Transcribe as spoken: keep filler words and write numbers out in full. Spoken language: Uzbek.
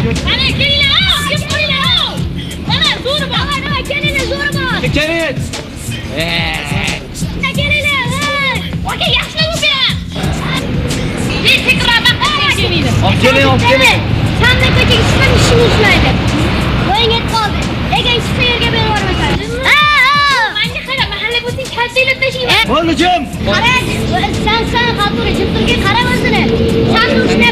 Mana kelinglar, kim qo'yinglar. Mana zo'ri bor. Mana kelinglar, zo'ri bor. Kelin. Eh. Kelinglar. Oka yaxshilab o'ping. Men tekrorman kelmaydi. Olib keling, olib keling. Sandiq ko'chaga chiqib ishini ishlaydi. O'yin yetib qoldi. Egan chiqsa yerga berib yubormasan. Ha, ha. Menga qara, mahalla bo'lsang kaltaylab tashlayman. Bo'ldi, jim. Qarang, sen sen xalqni jim turga qarab o'zini. Sen